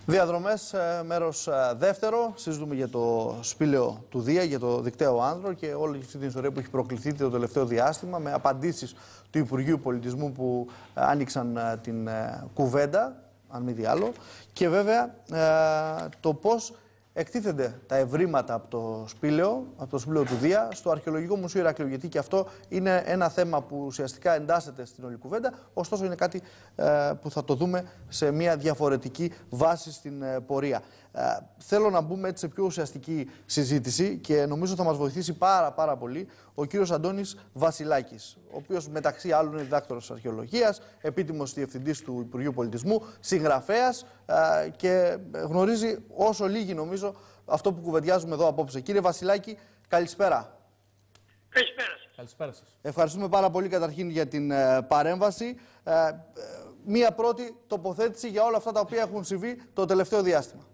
Διαδρομές, μέρος δεύτερο. Συζητούμε για το σπήλαιο του Δία, για το δικταίο άνδρο και όλη αυτή την ιστορία που έχει προκληθεί το τελευταίο διάστημα με απαντήσεις του Υπουργείου Πολιτισμού που άνοιξαν την κουβέντα, αν μη τι άλλο. Και βέβαια το πώς εκτίθενται τα ευρήματα από το σπήλαιο του Δία στο Αρχαιολογικό Μουσείο Ηρακλείου. Γιατί και αυτό είναι ένα θέμα που ουσιαστικά εντάσσεται στην όλη κουβέντα, ωστόσο είναι κάτι που θα το δούμε σε μια διαφορετική βάση στην πορεία. Θέλω να μπούμε έτσι σε πιο ουσιαστική συζήτηση και νομίζω θα μας βοηθήσει πάρα πολύ ο κύριος Αντώνης Βασιλάκης, ο οποίος μεταξύ άλλων είναι διδάκτορας αρχαιολογίας, επίτιμος διευθυντής του Υπουργείου Πολιτισμού, συγγραφέας και γνωρίζει όσο λίγοι νομίζω αυτό που κουβεντιάζουμε εδώ απόψε. Κύριε Βασιλάκη, καλησπέρα. Καλησπέρα σας. Ευχαριστούμε πάρα πολύ καταρχήν για την παρέμβαση. Μία πρώτη τοποθέτηση για όλα αυτά τα οποία έχουν συμβεί το τελευταίο διάστημα.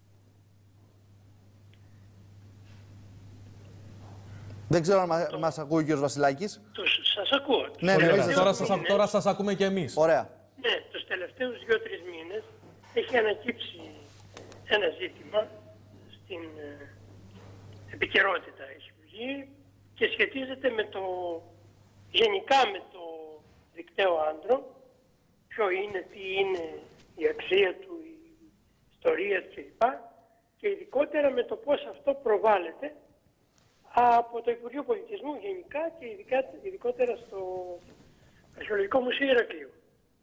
Δεν ξέρω αν μας ακούει ο κύριος Βασιλάκης. Σας ακούω. Ναι, Τώρα σας ακούμε και εμείς. Ωραία. Ναι, τους τελευταίους 2-3 μήνες έχει ανακύψει ένα ζήτημα στην επικαιρότητα έχει βγει και σχετίζεται με γενικά με το δικταίο άνδρο. Ποιο είναι, τι είναι η αξία του, η ιστορία κλπ. Και ειδικότερα με το πώς αυτό προβάλλεται από το Υπουργείο Πολιτισμού γενικά και ειδικότερα στο Αρχαιολογικό Μουσείο Ηρακλείου.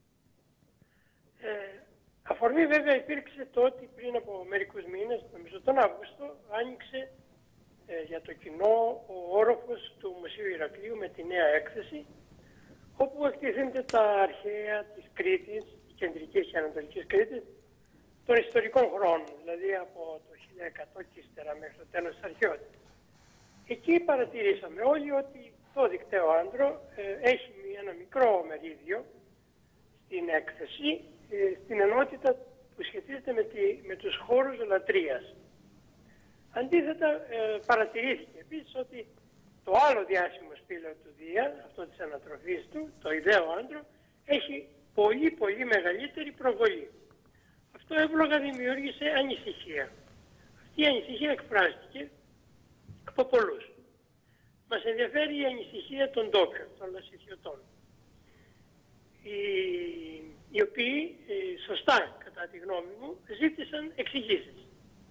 Αφορμή βέβαια υπήρξε το ότι πριν από μερικούς μήνες, νομίζω τον Αύγουστο, άνοιξε για το κοινό ο όροφος του Μουσείου Ηρακλείου με τη νέα έκθεση, όπου εκτίθενται τα αρχαία της Κρήτης, της κεντρικής και ανατολικής Κρήτης, των ιστορικών χρόνων, δηλαδή από το 1100 και ύστερα μέχρι το τέλος της αρχαιότητας. Εκεί παρατηρήσαμε όλοι ότι το δικταίο άνδρο έχει ένα μικρό μερίδιο στην έκθεση, στην ενότητα που σχετίζεται με τους χώρους λατρείας. Αντίθετα, παρατηρήθηκε επίσης ότι το άλλο διάσημο σπήλαιο του Δία, αυτό της ανατροφής του, το ιδαίο άνδρο, έχει πολύ μεγαλύτερη προβολή. Αυτό εύλογα δημιούργησε ανησυχία. Αυτή η ανησυχία εκφράστηκε από πολλούς. Μας ενδιαφέρει η ανησυχία των ντόπιων, των λασιθιωτών, οι οποίοι σωστά κατά τη γνώμη μου ζήτησαν εξηγήσεις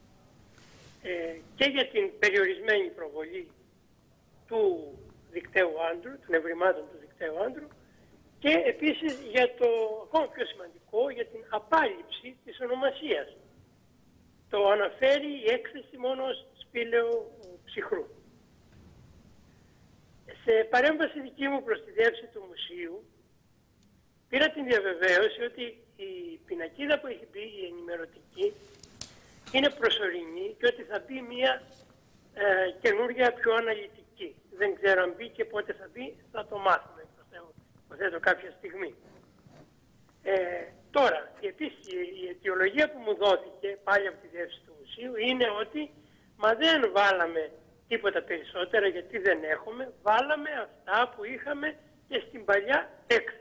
και για την περιορισμένη προβολή του δικταίου άνδρου, των ευρημάτων του δικταίου άνδρου και επίσης για το ακόμα πιο σημαντικό, για την απάλληψη της ονομασίας. Το αναφέρει η έκθεση μόνο ως σπήλαιο ψυχρού. Σε παρέμβαση δική μου προς τη διεύθυνση του μουσείου πήρα την διαβεβαίωση ότι η πινακίδα που έχει μπει, η ενημερωτική, είναι προσωρινή και ότι θα μπει μια καινούργια πιο αναλυτική. Δεν ξέρω αν μπει και πότε θα μπει, θα το μάθουμε, υποθέτω κάποια στιγμή. Τώρα, επίσης η αιτιολογία που μου δόθηκε πάλι από τη διεύθυνση του μουσείου είναι ότι μα δεν βάλαμε τίποτα περισσότερα γιατί δεν έχουμε, βάλαμε αυτά που είχαμε και στην παλιά έκθεση.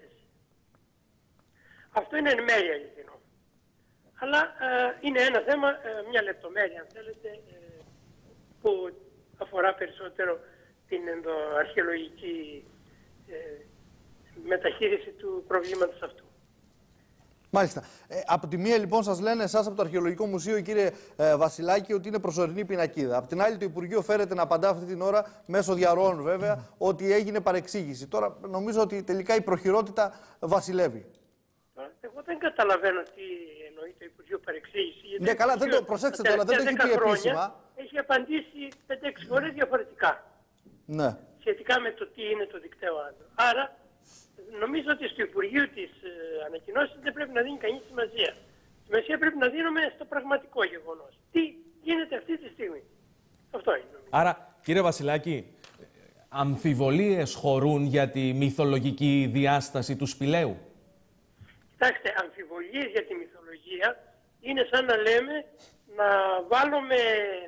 Αυτό είναι εν μέρει αληθινό. Αλλά είναι ένα θέμα, μια λεπτομέρεια αν θέλετε, που αφορά περισσότερο την ενδοαρχαιολογική μεταχείριση του προβλήματος αυτού. Μάλιστα. Από τη μία λοιπόν σας λένε εσάς από το Αρχαιολογικό Μουσείο, κύριε Βασιλάκη, ότι είναι προσωρινή πινακίδα. Από την άλλη το Υπουργείο φέρεται να απαντά αυτή την ώρα, μέσω διαρροών βέβαια, ότι έγινε παρεξήγηση. Τώρα νομίζω ότι τελικά η προχειρότητα βασιλεύει. Εγώ δεν καταλαβαίνω τι εννοεί το Υπουργείο παρεξήγηση. Ναι, καλά, δεν το προσέξτε τώρα, δεν το έχει πει επίσημα. Έχει απαντήσει 5-6 φορές διαφορετικά. Ναι. Σχετικά με το τι είναι το δικταίο άνδρο. Άρα νομίζω ότι στο Υπουργείο της ανακοινώσης δεν πρέπει να δίνει κανείς σημασία. Σημασία πρέπει να δίνουμε στο πραγματικό γεγονός. Τι γίνεται αυτή τη στιγμή. Αυτό είναι νομίζω. Άρα, κύριε Βασιλάκη, αμφιβολίες χωρούν για τη μυθολογική διάσταση του σπηλαίου? Κοιτάξτε, αμφιβολίες για τη μυθολογία είναι σαν να λέμε να βάλουμε,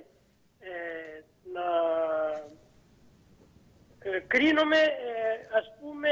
να κρίνουμε, ας πούμε,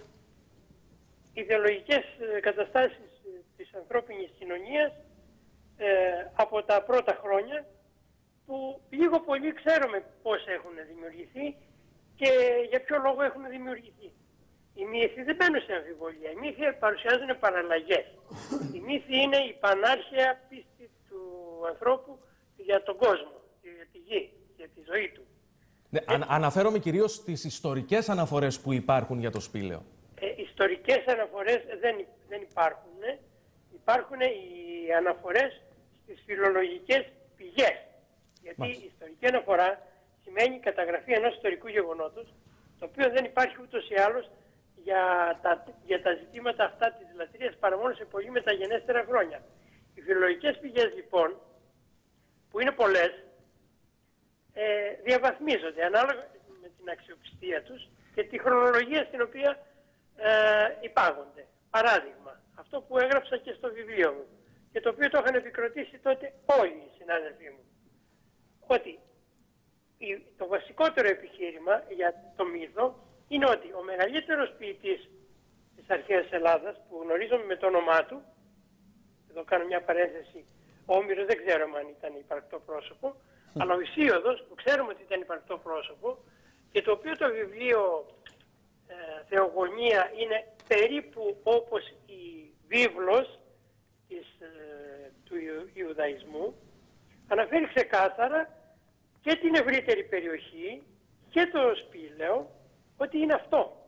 ιδεολογικές καταστάσεις της ανθρώπινης κοινωνίας από τα πρώτα χρόνια, που λίγο πολύ ξέρουμε πώς έχουν δημιουργηθεί και για ποιο λόγο έχουν δημιουργηθεί. Οι μύθοι δεν μπαίνουν σε αμφιβολία. Οι μύθοι παρουσιάζουν παραλλαγές. Η μύθοι είναι η πανάρχαια πίστη του ανθρώπου για τον κόσμο, για τη γη, για τη ζωή του. Ναι, αναφέρομαι κυρίως στις ιστορικές αναφορές που υπάρχουν για το σπήλαιο. Ιστορικές αναφορές δεν υπάρχουν. Υπάρχουν οι αναφορές στις φιλολογικές πηγές. Γιατί η ιστορική αναφορά σημαίνει καταγραφή ενός ιστορικού γεγονότος, το οποίο δεν υπάρχει ούτως ή άλλως για τα ζητήματα αυτά της λατρείας παρά μόνο σε πολύ μεταγενέστερα χρόνια. Οι φιλολογικές πηγές λοιπόν, που είναι πολλές, διαβαθμίζονται ανάλογα με την αξιοπιστία τους και τη χρονολογία στην οποία υπάγονται. Παράδειγμα, αυτό που έγραψα και στο βιβλίο μου και το οποίο το είχαν επικροτήσει τότε όλοι οι συνάδελφοί μου, ότι το βασικότερο επιχείρημα για το μύθο είναι ότι ο μεγαλύτερος ποιητής της αρχαίας Ελλάδας, που γνωρίζομαι με το όνομά του, εδώ κάνω μια παρένθεση, ο Όμηρος δεν ξέρουμε αν ήταν υπαρκτό πρόσωπο, αλλά ο Ησίωδος, που ξέρουμε ότι ήταν υπαρκτό πρόσωπο και το οποίο το βιβλίο Θεογονία είναι περίπου όπως η βίβλος του Ιουδαϊσμού, αναφέρει ξεκάθαρα και την ευρύτερη περιοχή και το σπήλαιο ότι είναι αυτό.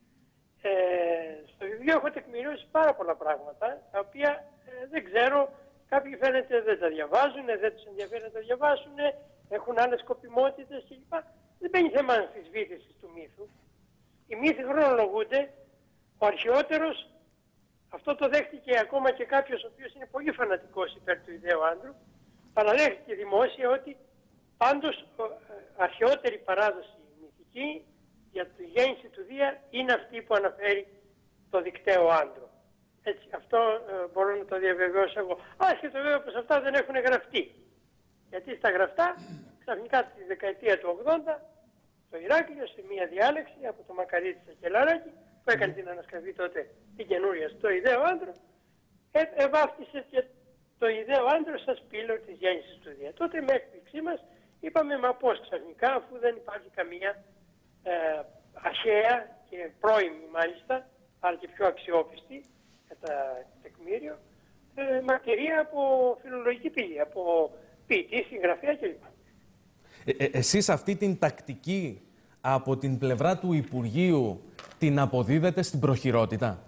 Στο βιβλίο έχω τεκμηριώσει πάρα πολλά πράγματα, τα οποία δεν ξέρω, κάποιοι φαίνεται δεν τα διαβάζουν, δεν τους ενδιαφέρει να τα διαβάσουν, έχουν άλλες σκοπιμότητες κλπ. Δεν μπαίνει θέμα αμφισβήτησης του μύθου. Οι μύθοι χρονολογούνται. Ο αρχαιότερος, αυτό το δέχτηκε ακόμα και κάποιος ο οποίος είναι πολύ φανατικός υπέρ του ιδαίου άντρου, παραδέχτηκε δημόσια ότι πάντως αρχαιότερη παράδοση μυθική για τη γέννηση του Δία είναι αυτή που αναφέρει το δικταίο άντρο. Έτσι, αυτό μπορώ να το διαβεβαιώσω εγώ. Άσχετο βέβαια πως αυτά δεν έχουν γραφτεί. Γιατί στα γραφτά, ξαφνικά τη δεκαετία του 80, το Ηράκλειο σε μία διάλεξη από το Μακαρίτη Σακελαράκη, που έκανε την ανασκευή τότε την καινούρια στο ιδαίο άντρο, βάφτισε και το ιδαίο άντρο σαν σπήλαιο της γέννησης του Δία. Τότε με έκπληξή μας είπαμε, μα πώς ξαφνικά, αφού δεν υπάρχει καμία αρχαία και πρώιμη μάλιστα, αλλά και πιο αξιόπιστη κατά τεκμήριο, μαρτυρία από φιλολογική πηγή, από ποιητή, συγγραφέα κλπ. Εσείς αυτή την τακτική από την πλευρά του Υπουργείου την αποδίδετε στην προχειρότητα?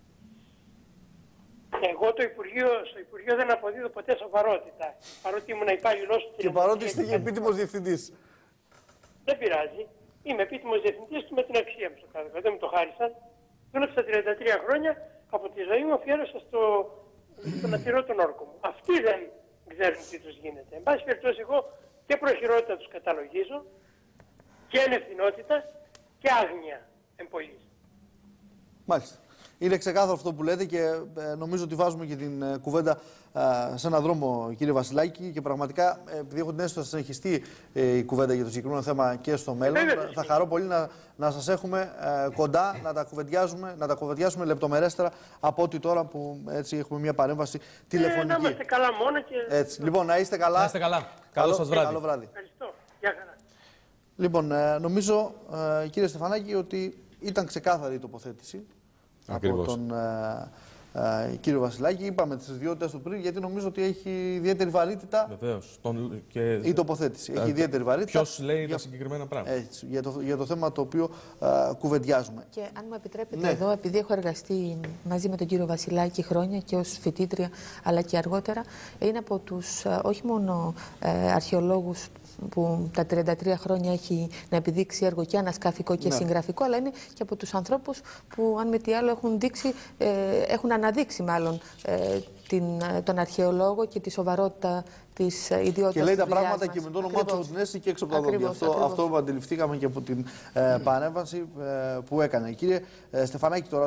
Εγώ στο Υπουργείο δεν αποδίδω ποτέ σοβαρότητα, παρότι ήμουν υπάλληλος και παρότι είστε και επίτιμος διευθυντής. Δεν πειράζει. Είμαι επίτιμος διευθυντής του με την αξία μου στο κάτω. Δεν μου το χάρισαν. Δούλεψα 33 χρόνια, από τη ζωή μου αφιέρωσα στο να τηρώ τον όρκο μου. Αυτοί δεν ξέρουν τι τους γίνεται. Εν πάση περιπτώσει, εγώ και προχειρότητα τους καταλογίζω και ανευθυνότητα και άγνοια εμπολής. Μάλιστα. Είναι ξεκάθαρο αυτό που λέτε και νομίζω ότι βάζουμε και την κουβέντα σε έναν δρόμο, κύριε Βασιλάκη, και πραγματικά, επειδή έχω την αίσθηση ότι θα συνεχιστεί η κουβέντα για το συγκεκριμένο θέμα και στο μέλλον, θα χαρώ πολύ να σας έχουμε κοντά, να τα κουβεντιάσουμε λεπτομερέστερα από ό,τι τώρα που έτσι έχουμε μια παρέμβαση τηλεφωνική. Να είμαστε καλά μόνο και... Έτσι. Λοιπόν, να είστε καλά. Να είστε καλά. Καλό σας βράδυ. Καλό βράδυ. Ευχαριστώ. Γεια χαρά. Λοιπόν, νομίζω, κύριε Στεφανάκη, ότι ήταν ξεκάθαρη η τοποθέτηση από τον κύριο Βασιλάκη. Είπαμε τις ιδιότητες του πριν, γιατί νομίζω ότι έχει ιδιαίτερη βαρύτητα. Βεβαίως. Η τοποθέτηση έχει ιδιαίτερη βαρύτητα. Ποιος λέει τα συγκεκριμένα πράγματα. Έτσι, για το θέμα το οποίο κουβεντιάζουμε. Και αν μου επιτρέπετε εδώ, επειδή έχω εργαστεί μαζί με τον κύριο Βασιλάκη χρόνια και ως φοιτήτρια, αλλά και αργότερα, είναι από τους όχι μόνο αρχαιολόγους που τα 33 χρόνια έχει να επιδείξει έργο και ανασκαφικό και συγγραφικό, αλλά είναι και από τους ανθρώπους που, αν με τι άλλο, έχουν αναδείξει μάλλον τον αρχαιολόγο και τη σοβαρότητα της ιδιότητας. Και λέει τα πράγματα και με το όνομά του την αίσθηση και έξω από τα δόντια. Αυτό που αντιληφθήκαμε και από την παρέμβαση που έκανε. Κύριε Στεφανάκη, τώρα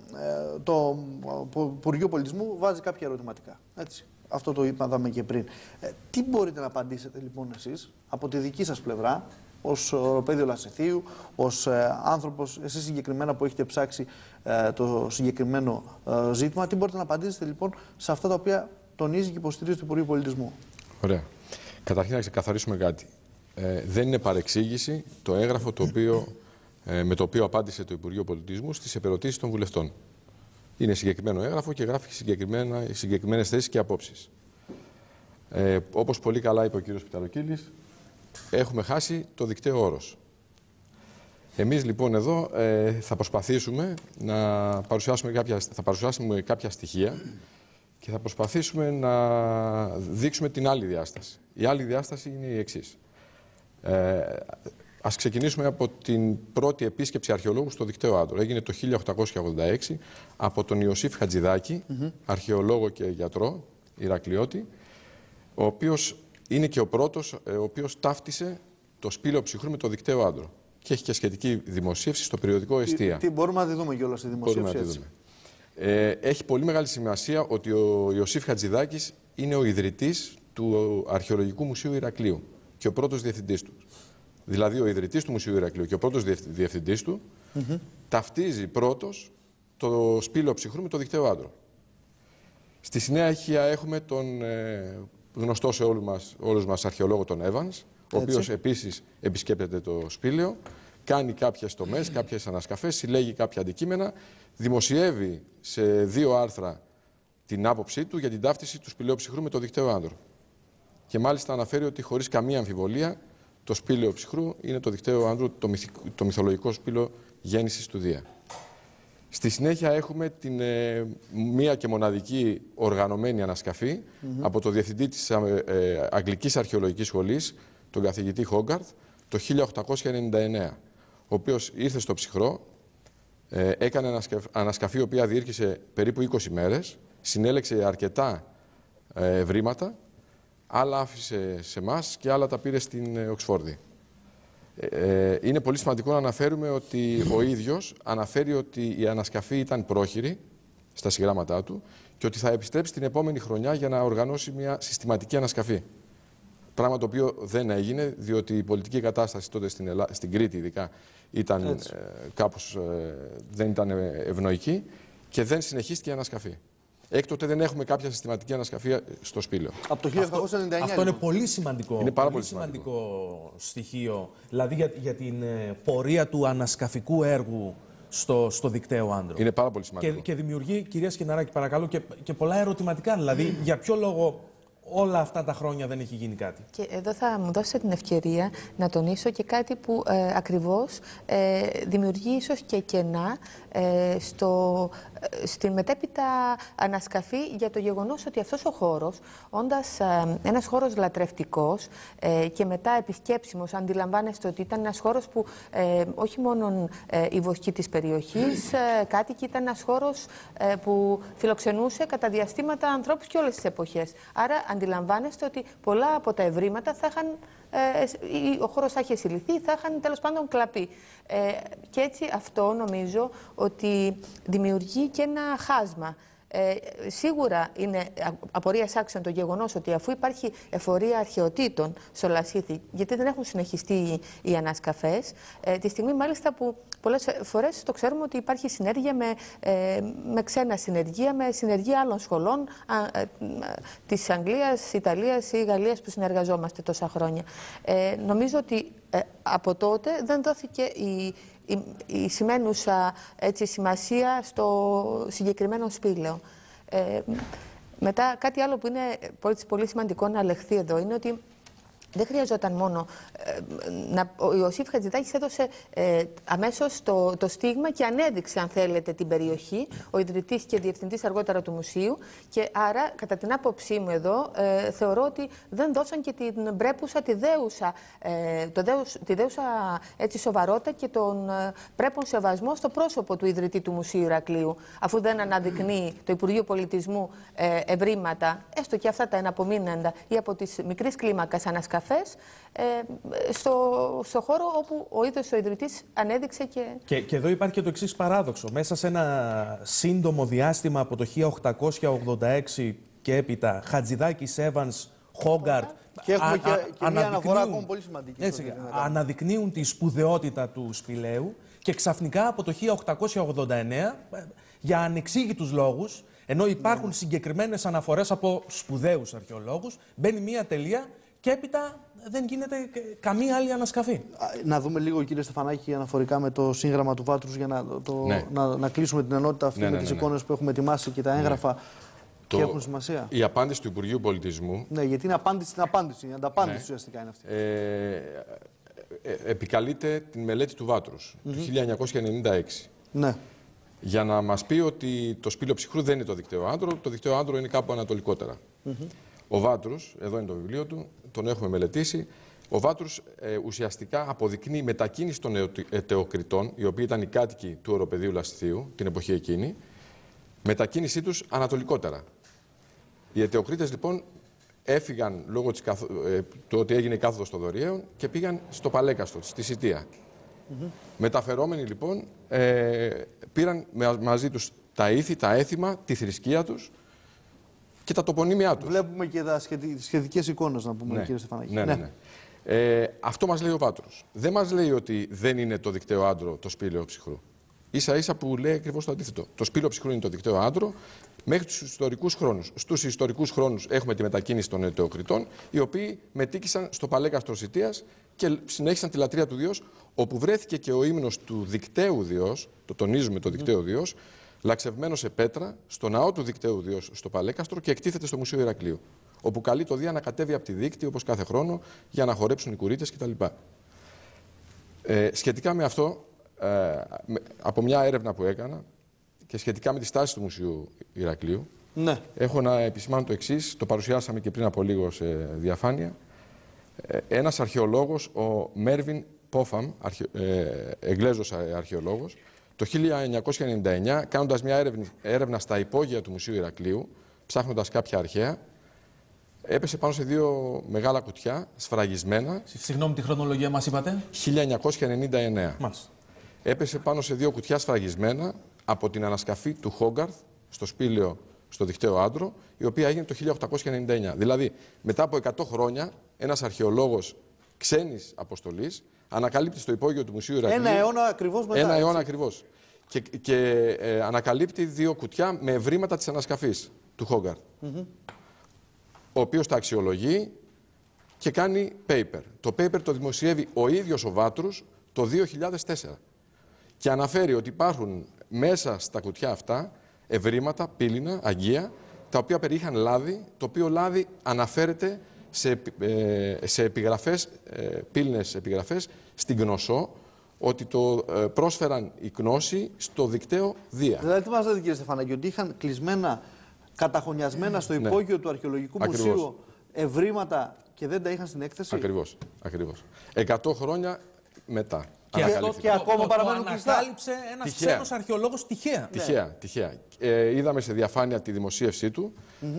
το Υπουργείο Πολιτισμού βάζει κάποια ερωτηματικά. Έτσι. Αυτό το είπαμε και πριν. Τι μπορείτε να απαντήσετε λοιπόν εσείς από τη δική σας πλευρά, ως οροπέδιο Λασιθίου, ως άνθρωπος, εσείς συγκεκριμένα που έχετε ψάξει το συγκεκριμένο ζήτημα, τι μπορείτε να απαντήσετε λοιπόν σε αυτά τα οποία τονίζει και υποστηρίζει το Υπουργείο Πολιτισμού. Ωραία. Καταρχήν να ξεκαθαρίσουμε κάτι. Δεν είναι παρεξήγηση το έγγραφο με το οποίο απάντησε το Υπουργείο Πολιτισμού στις επερωτήσεις των βουλευτών. Είναι συγκεκριμένο έγγραφο και γράφει συγκεκριμένες θέσεις και απόψεις. Όπως πολύ καλά είπε ο κ. Πιταλοκύλης, έχουμε χάσει το δικταίο όρος. Εμείς λοιπόν εδώ θα προσπαθήσουμε να παρουσιάσουμε κάποια στοιχεία και θα προσπαθήσουμε να δείξουμε την άλλη διάσταση. Η άλλη διάσταση είναι η εξής. Ας ξεκινήσουμε από την πρώτη επίσκεψη αρχαιολόγου στο δικταίο Άντρο. Έγινε το 1886 από τον Ιωσήφ Χατζηδάκη, αρχαιολόγο και γιατρό, Ηρακλειώτη, ο οποίος είναι και ο πρώτος ο οποίος ταύτισε το σπήλαιο ψυχρού με το δικταίο Άντρο. Και έχει και σχετική δημοσίευση στο περιοδικό Εστία. Τι μπορούμε να τη δούμε κιόλας στη δημοσίευση. Έχει πολύ μεγάλη σημασία ότι ο Ιωσήφ Χατζηδάκης είναι ο ιδρυτής του Αρχαιολογικού Μουσείου Ηρακλείου και ο πρώτος διευθυντής του. Δηλαδή, ο ιδρυτής του Μουσείου Ηρακλείου και ο πρώτος διευθυντής του ταυτίζει πρώτος το σπήλαιο ψυχρού με το δικταίο Άντρο. Στη συνέχεια έχουμε τον γνωστό σε όλους μας αρχαιολόγο τον Evans, ο οποίος επίσης επισκέπτεται το σπήλαιο, κάνει κάποιες τομές, κάποιες ανασκαφές, συλλέγει κάποια αντικείμενα, δημοσιεύει σε 2 άρθρα την άποψή του για την ταύτιση του σπηλαίου ψυχρού με το δικταίο Άντρο. Και μάλιστα αναφέρει ότι χωρίς καμία αμφιβολία το σπήλαιο ψυχρού είναι το δικταίο Άντρου, το μυθολογικό σπήλαιο γέννησης του Δία. Στη συνέχεια έχουμε την μία και μοναδική οργανωμένη ανασκαφή από το διευθυντή της Αγγλικής Αρχαιολογικής Σχολής, τον καθηγητή Χόγκαρθ, το 1899, ο οποίος ήρθε στο ψυχρό, έκανε ανασκαφή η οποία διήρκησε περίπου 20 μέρες, συνέλεξε αρκετά ευρήματα, άλλα άφησε σε εμάς και άλλα τα πήρε στην Οξφόρδη. Είναι πολύ σημαντικό να αναφέρουμε ότι ο ίδιος αναφέρει ότι η ανασκαφή ήταν πρόχειρη στα συγγράμματά του και ότι θα επιστρέψει την επόμενη χρονιά για να οργανώσει μια συστηματική ανασκαφή. Πράγμα το οποίο δεν έγινε, διότι η πολιτική κατάσταση τότε στην Κρήτη ειδικά ήταν κάπως δεν ήταν ευνοϊκή και δεν συνεχίστηκε η ανασκαφή. Έκτοτε δεν έχουμε κάποια συστηματική ανασκαφή στο σπήλαιο. Από το 1899. Αυτό είναι πολύ σημαντικό. Είναι πάρα πολύ σημαντικό στοιχείο. Δηλαδή για την πορεία του ανασκαφικού έργου στο δικταίο Άντρο. Είναι πάρα πολύ σημαντικό. Και δημιουργεί, κυρία Σκιναράκη, παρακαλώ, και πολλά ερωτηματικά. Δηλαδή, για ποιο λόγο όλα αυτά τα χρόνια δεν έχει γίνει κάτι. Και εδώ θα μου δώσετε την ευκαιρία να τονίσω και κάτι που ακριβώς δημιουργεί ίσως και κενά στη μετέπειτα ανασκαφή για το γεγονός ότι αυτός ο χώρος, όντας ένας χώρος λατρευτικός και μετά επισκέψιμος, αντιλαμβάνεστε ότι ήταν ένας χώρος που όχι μόνο οι βοσκοί της περιοχής κάτοικοι, ήταν ένας χώρος που φιλοξενούσε κατά διαστήματα ανθρώπους και όλες τις εποχές. Άρα αντιλαμβάνεστε ότι πολλά από τα ευρήματα θα είχαν, ο χώρος θα είχε συλληφθεί, θα είχαν τέλος πάντων κλαπεί. Και έτσι αυτό νομίζω ότι δημιουργεί και ένα χάσμα. Σίγουρα είναι απορίας άξιων το γεγονός ότι αφού υπάρχει εφορία αρχαιοτήτων στο Λασίθι, γιατί δεν έχουν συνεχιστεί οι ανασκαφές, τη στιγμή μάλιστα που πολλές φορές το ξέρουμε ότι υπάρχει συνέργεια με ξένα συνεργεία, με συνεργεία άλλων σχολών της Αγγλίας, Ιταλίας ή Γαλλίας που συνεργαζόμαστε τόσα χρόνια. Νομίζω ότι από τότε δεν δόθηκε η σημαίνουσα σημασία στο συγκεκριμένο σπήλαιο. Μετά κάτι άλλο που είναι πολύ σημαντικό να λεχθεί εδώ είναι ότι δεν χρειαζόταν μόνο ο Ιωσήφ Χατζηδάκης έδωσε αμέσως το στίγμα και ανέδειξε, αν θέλετε, την περιοχή, ο ιδρυτής και διευθυντής αργότερα του μουσείου, και άρα, κατά την άποψή μου εδώ, θεωρώ ότι δεν δώσαν και την πρέπουσα, τη δέουσα σοβαρότητα και τον πρέπον σεβασμό στο πρόσωπο του ιδρυτή του Μουσείου Ηρακλείου, αφού δεν αναδεικνύει το Υπουργείο Πολιτισμού ευρήματα, έστω και αυτά τα εναπομείναντα ή από τις μικρής κλίμακας ανασκαφές, στο χώρο όπου ο ίδιος ο ιδρυτής ανέδειξε και εδώ υπάρχει και το εξής παράδοξο. Μέσα σε ένα σύντομο διάστημα από το 1886 και έπειτα, Χατζηδάκης, Evans, Χόγκαρτ, και έχουμε και μια αναφορά ακόμα πολύ σημαντική. Αναδεικνύουν τη σπουδαιότητα του σπηλαίου και ξαφνικά από το 1889, για ανεξήγητους λόγους, ενώ υπάρχουν συγκεκριμένες αναφορές από σπουδαίους αρχαιολόγους, μπαίνει μία τελεία και έπειτα δεν γίνεται καμία άλλη ανασκαφή. Να δούμε λίγο, κύριε Στεφανάκη, αναφορικά με το σύγγραμμα του Βάτρους για να κλείσουμε την ενότητα αυτή με τις εικόνες που έχουμε ετοιμάσει και τα έγγραφα και έχουν σημασία. Η απάντηση του Υπουργείου Πολιτισμού. Ναι, γιατί είναι απάντηση στην απάντηση. Η ανταπάντηση ουσιαστικά είναι αυτή. Επικαλείται την μελέτη του Βάτρους του 1996. Ναι. Για να μας πει ότι το σπήλαιο Ψυχρού δεν είναι το δικταίο Άντρο, το δικταίο Άντρο είναι κάπου ανατολικότερα. Ο Βάτρους, εδώ είναι το βιβλίο του, τον έχουμε μελετήσει. Ο Βάτρους ουσιαστικά αποδεικνύει μετακίνηση των Αιταιοκριτών, οι οποίοι ήταν οι κάτοικοι του οροπεδίου Λασθίου την εποχή εκείνη, μετακίνησή τους ανατολικότερα. Οι Αιταιοκρίτες λοιπόν έφυγαν λόγω του ότι έγινε η κάθοδος των Δωριαίων και πήγαν στο Παλέκαστρο, στη Σιτία. Μεταφερόμενοι λοιπόν πήραν μαζί τους τα ήθη, τα έθιμα, τη θρησκεία τους και τα τοπονύμια τους. Βλέπουμε και τις σχετικές εικόνες, να πούμε, κύριε Στεφανάκη. Ναι. Αυτό μας λέει ο Βάτρος. Δεν μας λέει ότι δεν είναι το δικταίο Άντρο το σπήλαιο Ψυχρού. Ίσα-ίσα που λέει ακριβώς το αντίθετο. Το σπήλαιο Ψυχρού είναι το δικταίο Άντρο μέχρι τους ιστορικούς χρόνους. Στους ιστορικούς χρόνους έχουμε τη μετακίνηση των Αιταιοκριτών, οι οποίοι μετήκησαν στο Παλέκαστρο Σιτίας και συνέχισαν τη λατρεία του Διός, όπου βρέθηκε και ο ύμνος του δικταίου Διός, το τονίζουμε το δικταίο Διός, λαξευμένο σε πέτρα στο ναό του δικταίου Διός στο Παλέκαστρο και εκτίθεται στο Μουσείο Ηρακλείου, όπου καλεί το Δία να κατέβει από τη δίκτυ όπως κάθε χρόνο για να χορέψουν οι κουρίτες κτλ. Σχετικά με αυτό, από μια έρευνα που έκανα και σχετικά με τη στάση του Μουσείου Ηρακλείου, έχω να επισημάνω το εξής, το παρουσιάσαμε και πριν από λίγο σε διαφάνεια. Ένας αρχαιολόγος, ο Μέρβιν Πόφαμ, Εγγλέζος αρχαιολόγος, το 1999, κάνοντας μια έρευνα στα υπόγεια του Μουσείου Ηρακλείου, ψάχνοντας κάποια αρχαία, έπεσε πάνω σε δύο μεγάλα κουτιά, σφραγισμένα. Συγγνώμη, τη χρονολογία μας είπατε. 1999. Μάλιστα. Έπεσε πάνω σε δύο κουτιά σφραγισμένα από την ανασκαφή του Χόγκαρθ στο σπήλαιο στο δικταίο Άντρο, η οποία έγινε το 1899. Δηλαδή, μετά από 100 χρόνια, ένας αρχαιολόγος ξένης αποστολής ανακαλύπτει στο υπόγειο του Μουσείου Ηρακλείου. Ένα αιώνα ακριβώς μετά. Ένα αιώνα ακριβώς. Και ανακαλύπτει δύο κουτιά με ευρήματα της ανασκαφής του Χόγκαρθ. Ο οποίος τα αξιολογεί και κάνει paper. Το paper το δημοσιεύει ο ίδιος ο Βάτρους το 2004. Και αναφέρει ότι υπάρχουν μέσα στα κουτιά αυτά ευρήματα, πύληνα, αγγεία, τα οποία περιείχαν λάδι, το οποίο λάδι αναφέρεται σε επιγραφές, πύληνες επιγραφές στην Κνωσό, ότι το πρόσφεραν η Κνώση στο δικταίο Δία. Δηλαδή, τι μας λέτε, κύριε Στεφανάκη, ότι είχαν κλεισμένα, καταχωνιασμένα στο υπόγειο του Αρχαιολογικού Μουσείου ευρήματα και δεν τα είχαν στην έκθεση. Ακριβώς. 100 χρόνια μετά. Και ακόμα παραμένουν κλειστά. Ανακάλυψε ένας ξένος αρχαιολόγος τυχαία. Τυχαία. Είδαμε σε διαφάνεια τη δημοσίευσή του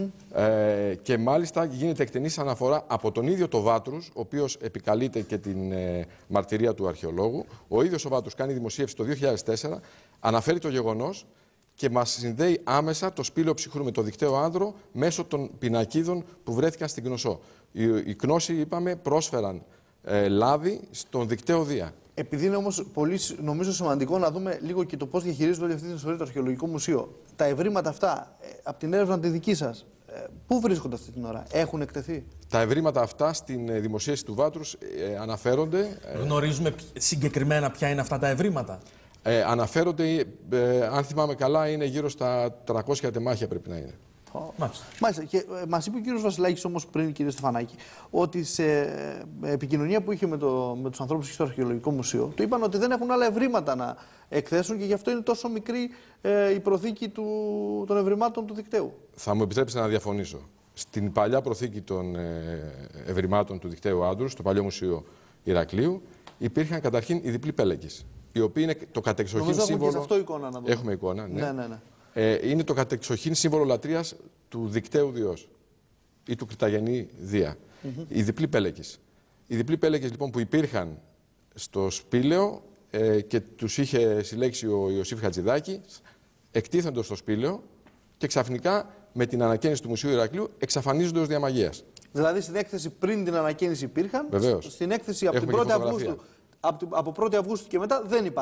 και μάλιστα γίνεται εκτενής αναφορά από τον ίδιο το Βάτρους, ο οποίος επικαλείται και την μαρτυρία του αρχαιολόγου. Ο ίδιος ο Βάτρους κάνει δημοσίευση το 2004, αναφέρει το γεγονός και μας συνδέει άμεσα το σπήλαιο Ψυχρού με το δικταίο Άνδρο μέσω των πινακίδων που βρέθηκαν στην Κνωσό. Οι Κνώσοι, είπαμε, πρόσφεραν λάδι στον δικταίο Δία. Επειδή είναι όμως πολύ, νομίζω, σημαντικό να δούμε λίγο και το πώς διαχειρίζεται όλη αυτή την ιστορία του Αρχαιολογικού Μουσείου. Τα ευρήματα αυτά, από την έρευνα τη δική σας, πού βρίσκονται αυτή την ώρα, έχουν εκτεθεί? Τα ευρήματα αυτά στην δημοσίευση του Βάτρους αναφέρονται. Γνωρίζουμε συγκεκριμένα ποια είναι αυτά τα ευρήματα? Αναφέρονται, αν θυμάμαι καλά, είναι γύρω στα 300 τεμάχια πρέπει να είναι. Μάλιστα. Και μας είπε ο κύριος Βασιλάκης όμως πριν, κύριε Στεφανάκη, ότι σε επικοινωνία που είχε με τους ανθρώπους στο Αρχαιολογικό Μουσείο, του είπαν ότι δεν έχουν άλλα ευρήματα να εκθέσουν και γι' αυτό είναι τόσο μικρή η προθήκη των ευρημάτων του δικταίου. Θα μου επιτρέψετε να διαφωνήσω. Στην παλιά προθήκη των ευρημάτων του δικταίου Άντρου, στο παλιό Μουσείο Ηρακλείου, υπήρχαν καταρχήν οι διπλοί πέλεκες, οι οποίοι είναι το κατεξοχήν σύμβολο. Έχουμε αυτό εικόνα να δούμε. Έχουμε εικόνα, ναι. Ναι. Είναι το κατεξοχήν σύμβολο λατρείας του δικταίου Διός ή του Κρηταγενή Δία. Οι διπλοί πέλεκες. Οι διπλοί πέλεκες λοιπόν που υπήρχαν στο σπήλαιο και τους είχε συλλέξει ο Ιωσήφ Χατζηδάκης, εκτίθενται στο σπήλαιο και ξαφνικά με την ανακαίνιση του Μουσείου Ηρακλείου εξαφανίζονται ως διαμαγείας. Δηλαδή στην έκθεση πριν την ανακαίνιση υπήρχαν, βεβαίως. Στην έκθεση από την 1η Αυγούστου, από 1η Αυγούστου και μετά δεν υπάρχουν.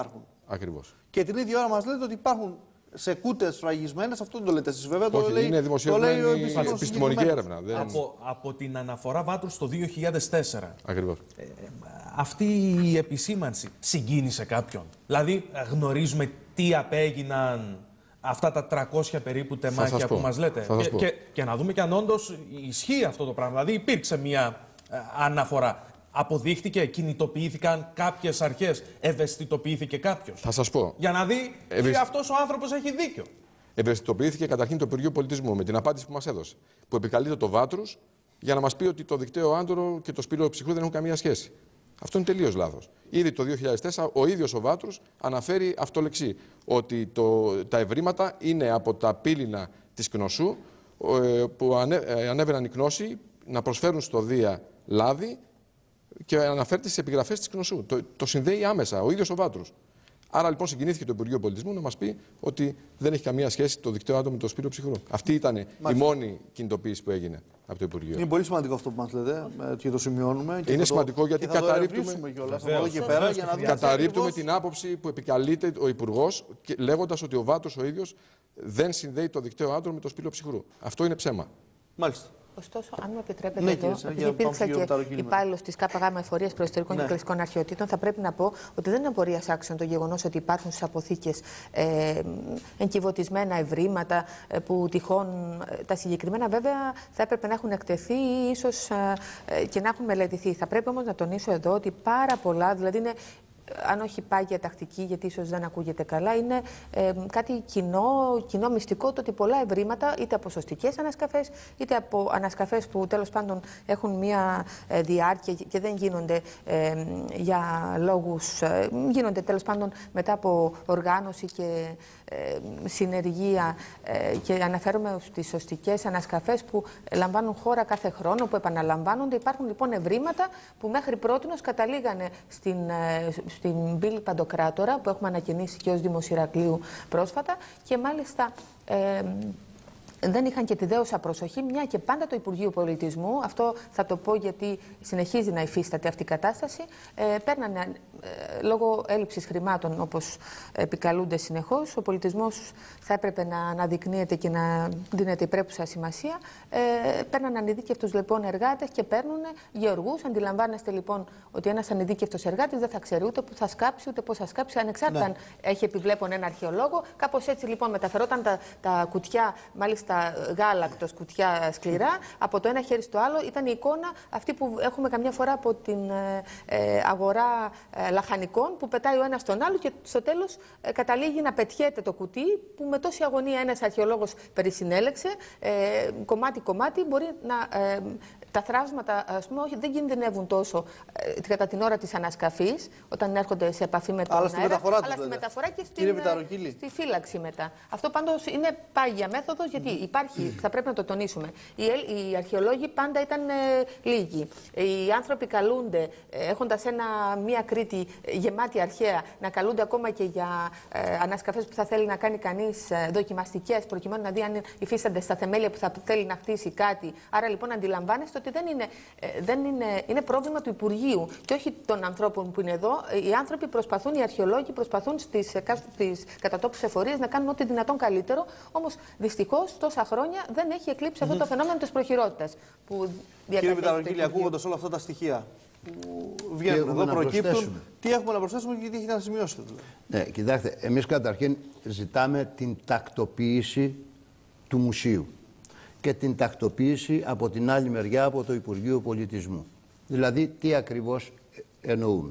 Ακριβώς. Και την ίδια ώρα μας λέτε ότι υπάρχουν σε κούτες σφραγισμένες, αυτό δεν το λέτε εσείς βέβαια, Όχι, το λέει, είναι δημοσιευμένη επιστημονική έρευνα. Από την αναφορά Βάτρους το 2004. Ακριβώς. Αυτή η επισήμανση συγκίνησε κάποιον. Δηλαδή γνωρίζουμε τι απέγιναν αυτά τα 300 περίπου τεμάχια που μας λέτε. Και να δούμε και αν όντως ισχύει αυτό το πράγμα. Δηλαδή υπήρξε μια αναφορά. Αποδείχτηκε, κινητοποιήθηκαν κάποιες αρχές, ευαισθητοποιήθηκε κάποιος. Θα σας πω. Για να δει ότι αυτός ο άνθρωπος έχει δίκιο. Ευαισθητοποιήθηκε καταρχήν το Υπουργείο Πολιτισμού με την απάντηση που μας έδωσε. Που επικαλείται το Βάτρους για να μας πει ότι το δικτύο Άντορο και το Σπύρο Ψυχρού δεν έχουν καμία σχέση. Αυτό είναι τελείως λάθος. Ήδη το 2004 ο ίδιος ο Βάτρους αναφέρει αυτολεξί ότι τα ευρήματα είναι από τα πύληνα της Κνωσού που ανέβαιναν οι Κνώσοι να προσφέρουν στο Δία λάδι και αναφέρεται στις επιγραφές της Κνωσού. Το συνδέει άμεσα ο ίδιος ο Βάτρους. Άρα λοιπόν συγκινήθηκε το Υπουργείο Πολιτισμού να μας πει ότι δεν έχει καμία σχέση το δικτύο Άντορο με το Σπύρο Ψυχρού. Αυτή ήταν η μόνη κινητοποίηση που έγινε από το Υπουργείο. Είναι πολύ σημαντικό αυτό που μας λέτε και το σημειώνουμε. Είναι σημαντικό γιατί καταρρίπτουμε την άποψη που επικαλείται ο Υπουργός λέγοντας ότι ο Βάτρος ο ίδιος δεν συνδέει το δικτύο Άντορο με το Σπύρο Ψυχρού. Αυτό είναι ψέμα. Μάλιστα. Ωστόσο, αν μου επιτρέπετε εδώ, επειδή υπήρξα και υπάλληλος της ΚΓ Εφορίας Προϊστορικών και Κλασικών Αρχαιοτήτων, θα πρέπει να πω ότι δεν είναι απορίας άξιον το γεγονός ότι υπάρχουν στις αποθήκες εγκιβωτισμένα ευρήματα που τυχόν τα συγκεκριμένα βέβαια θα έπρεπε να έχουν εκτεθεί ή ίσως και να έχουν μελετηθεί. Θα πρέπει όμως να τονίσω εδώ ότι πάρα πολλά, δηλαδή είναι, αν όχι πάγια τακτική, γιατί ίσως δεν ακούγεται καλά, είναι κάτι κοινό μυστικό το ότι πολλά ευρήματα, είτε από σωστικές ανασκαφές, είτε από ανασκαφές που τέλος πάντων έχουν μία διάρκεια και δεν γίνονται για λόγους, γίνονται τέλος πάντων μετά από οργάνωση και συνεργεία και αναφέρομαι στις σωστικές ανασκαφές που λαμβάνουν χώρα κάθε χρόνο, που επαναλαμβάνονται. Υπάρχουν λοιπόν ευρήματα που μέχρι πρότινος καταλήγανε στην πύλη Παντοκράτορα, που έχουμε ανακοινήσει και ως Δήμος Ηρακλείου πρόσφατα, και μάλιστα δεν είχαν και τη δέουσα προσοχή, μια και πάντα το Υπουργείο Πολιτισμού, αυτό θα το πω γιατί συνεχίζει να υφίσταται αυτή η κατάσταση, παίρνανε λόγω έλλειψης χρημάτων, όπως επικαλούνται συνεχώς. Ο πολιτισμός θα έπρεπε να αναδεικνύεται και να δίνεται υπρέπουσα σημασία. Παίρνανε ανειδίκευτους λοιπόν εργάτες και παίρνουν γεωργούς. Αντιλαμβάνεστε λοιπόν ότι ένας ανειδίκευτος εργάτης δεν θα ξέρει ούτε που θα σκάψει, ούτε πώς θα σκάψει, ανεξάρτητα αν έχει επιβλέπον ένα αρχαιολόγο. Κάπως έτσι λοιπόν μεταφερόταν τα κουτιά, μάλιστα γάλακτος, κουτιά σκληρά, από το ένα χέρι στο άλλο. Ήταν η εικόνα αυτή που έχουμε καμιά φορά από την αγορά λαχανικών, που πετάει ο ένας στον άλλο και στο τέλος καταλήγει να πετιέται το κουτί, που με τόση αγωνία ένας αρχαιολόγος περισυνέλεξε, κομμάτι-κομμάτι, μπορεί να... Τα θράψματα, ας πούμε, δεν κινδυνεύουν τόσο κατά την ώρα της ανασκαφής, όταν έρχονται σε επαφή με τον αέρα, αλλά στη μεταφορά και στη φύλαξη μετά. Αυτό πάντως είναι πάγια μέθοδος, γιατί υπάρχει, θα πρέπει να το τονίσουμε. Οι αρχαιολόγοι πάντα ήταν λίγοι. Οι άνθρωποι καλούνται, έχοντας μία Κρήτη γεμάτη αρχαία, να καλούνται ακόμα και για ανασκαφές που θα θέλει να κάνει κανείς δοκιμαστικές, προκειμένου να δει αν υφίστανται στα θεμέλια που θα θέλει να χτίσει κάτι. Άρα λοιπόν αντιλαμβάνεστε ότι είναι πρόβλημα του Υπουργείου και όχι των ανθρώπων που είναι εδώ. Οι άνθρωποι προσπαθούν, οι αρχαιολόγοι προσπαθούν στις κατατόπους εφορίες να κάνουν ό,τι δυνατόν καλύτερο. Όμως δυστυχώς τόσα χρόνια δεν έχει εκλείψει αυτό το φαινόμενο της προχειρότητας. Κύριε Μηταρογγίλη, ακούγοντας όλα αυτά τα στοιχεία που βγαίνουν εδώ, προκύπτουν, τι έχουμε να προσθέσουμε και τι έχει να σημειώσετε. Ναι, κοιτάξτε, εμείς καταρχήν ζητάμε την τακτοποίηση του μουσείου και την τακτοποίηση από την άλλη μεριά από το Υπουργείο Πολιτισμού. Δηλαδή, τι ακριβώς εννοούμε.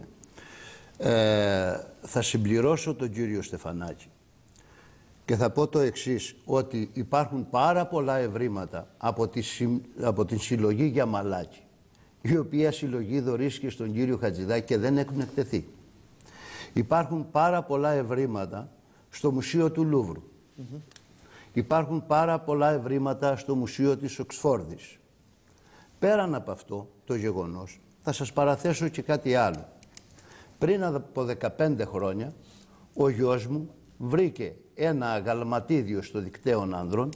Θα συμπληρώσω τον κύριο Στεφανάκη και θα πω το εξής, ότι υπάρχουν πάρα πολλά ευρήματα από την συλλογή Γιαμαλάκη, η οποία συλλογή δωρήθηκε στον κύριο Χατζηδάκη και δεν έχουν εκτεθεί. Υπάρχουν πάρα πολλά ευρήματα στο Μουσείο του Λούβρου. Υπάρχουν πάρα πολλά ευρήματα στο Μουσείο της Οξφόρδης. Πέραν από αυτό το γεγονός, θα σας παραθέσω και κάτι άλλο. Πριν από 15 χρόνια, ο γιος μου βρήκε ένα αγαλματίδιο στο δικταίον άνδρων,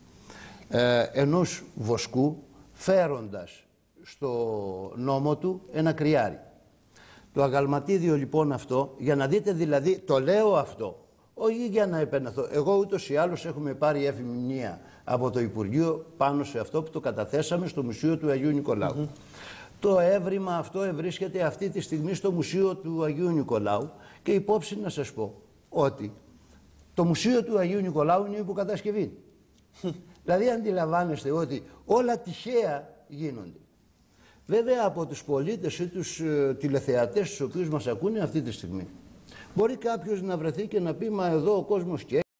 ενός βοσκού, φέροντας στο νόμο του ένα κρυάρι. Το αγαλματίδιο λοιπόν αυτό, για να δείτε δηλαδή, το λέω αυτό, όχι για να επενεθώ. Εγώ ούτως ή άλλως έχουμε πάρει εφημνία από το Υπουργείο πάνω σε αυτό που το καταθέσαμε στο Μουσείο του Αγίου Νικολάου. Το έβριμα αυτό ευρίσκεται αυτή τη στιγμή στο Μουσείο του Αγίου Νικολάου και υπόψη να σας πω ότι το Μουσείο του Αγίου Νικολάου είναι υποκατασκευή. Δηλαδή αντιλαμβάνεστε ότι όλα τυχαία γίνονται. Βέβαια από τους πολίτες ή τους τηλεθεατές τους οποίους μας ακούνε αυτή τη στιγμή μπορεί κάποιος να βρεθεί και να πει μα εδώ ο κόσμος και